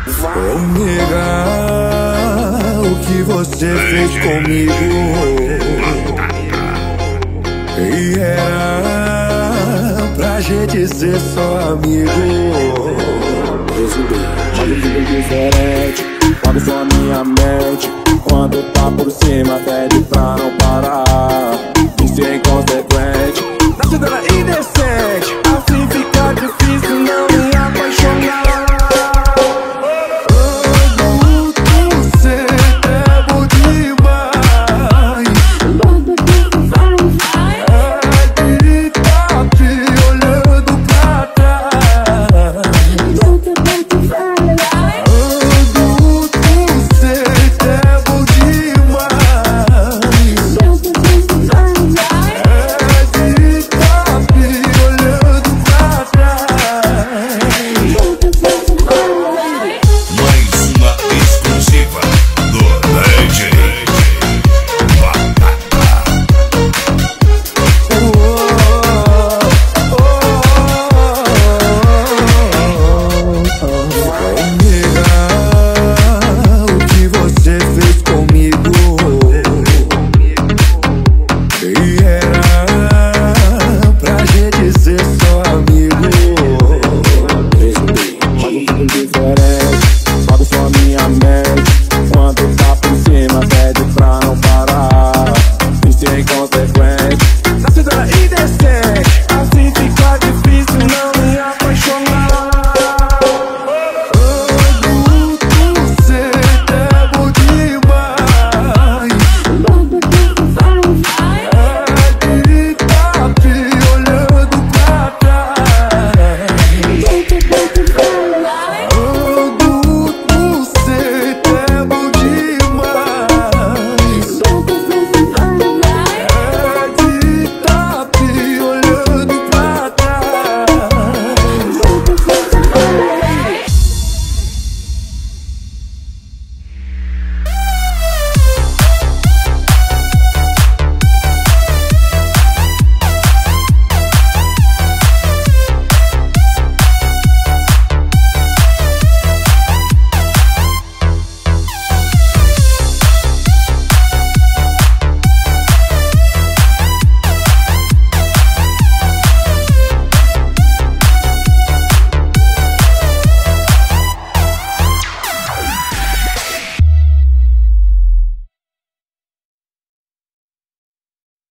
Vou negar o que você fez comigo. E era pra gente ser só amigo. Mas eu fico diferente quando só minha mente. Quando tá por cima pede pra não parar. E ser inconsequente.